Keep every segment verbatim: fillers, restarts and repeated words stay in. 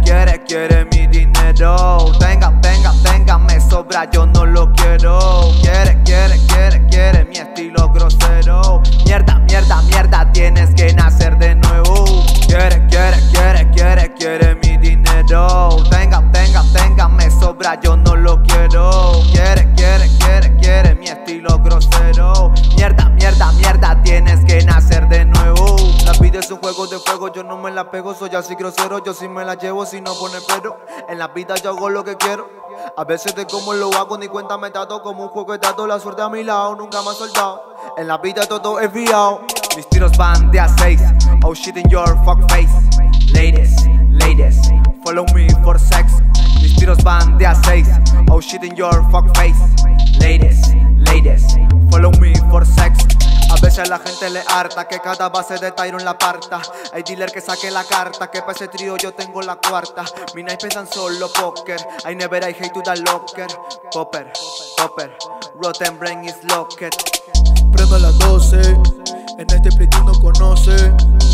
quiere, quiere mi dinero. Tenga, tenga, tenga, me sobra, yo no lo quiero. Quiere, quiere, quiere, quiere mi estilo grosero. Mierda, mierda, mierda, tienes que nacer de nuevo. Quiere, quiere, quiere, quiere, quiere mi dinero. Tenga, tenga, tenga, me sobra, yo no lo quiero. Quiere, quiere, quiere, quiere mi estilo grosero. Mierda, mierda, mierda, tienes que nacer de nuevo. La vida es un juego de fuego, yo no me la pego, soy así grosero, yo sí me la llevo si no pone pero. En la vida yo hago lo que quiero, a veces de cómo lo hago ni cuenta me trato, como un juego de datos, la suerte a mi lado, nunca me ha soltado. En la vida todo es viado, mis tiros van de a seis. Oh shit in your fuck face. Ladies, ladies, follow me for sex. Mis tiros van de a seis. Oh shit in your fuck face. Ladies, ladies, follow me for sex. A veces la gente le harta que cada base de Tyron la parta. Hay dealer que saque la carta, que para ese trío yo tengo la cuarta. Mis nights pesan solo póker, I never I hate to the locker. Popper, popper, rotten brain is locked. Prendo a las doce, en este play tú no conoce.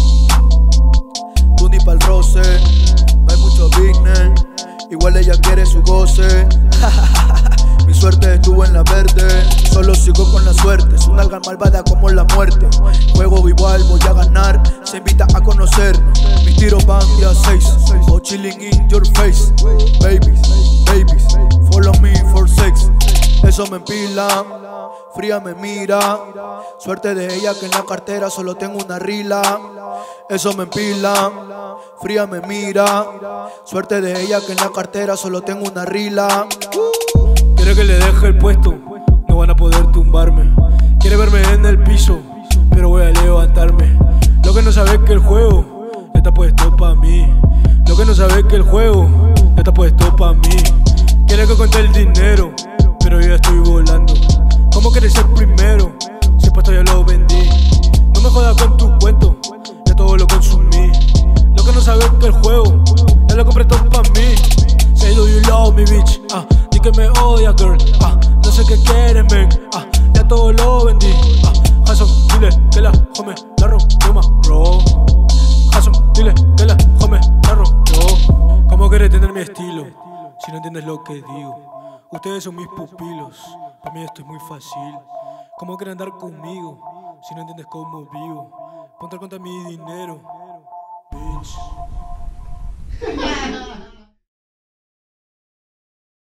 Tú ni pa'l roce, no hay mucho business. Igual ella quiere su goce. Mi suerte estuvo en la verde, solo sigo con la suerte. Es una alga malvada como la muerte. Juego igual, voy a ganar, se invita a conocer. Mis tiros van de a seis, oh chilling in your face. Babies, babies, follow me for sex. Eso me empila, fría me mira. Suerte de ella que en la cartera solo tengo una rila. Eso me empila, fría me mira. Suerte de ella que en la cartera solo tengo una rila. Quiere que le deje el puesto, no van a poder tumbarme. Quiere verme en el piso, pero voy a levantarme. Lo que no sabe es que el juego ya está puesto pa' mí. Lo que no sabe es que el juego ya está puesto pa' mí. Quiere que cuente el dinero, pero yo ya estoy volando. ¿Cómo quieres ser primero? Si el puesto ya lo vendí. No me jodas con tu cuento, ya todo lo consumí. Lo que no sabe es que el juego ya lo compré todo pa' mí. Say do you love me bitch, ah, di que me odia girl, ah, no sé qué quieres men, ah, ya todo lo vendí, ah, Jason, dile que la home la rompió más, bro. Jason, dile que la home la rompió. ¿Cómo quieres tener mi estilo si no entiendes lo que digo? Ustedes son mis pupilos, para mí esto es muy fácil. ¿Cómo quieres andar conmigo si no entiendes cómo vivo? Ponte al contra mi dinero, bitch.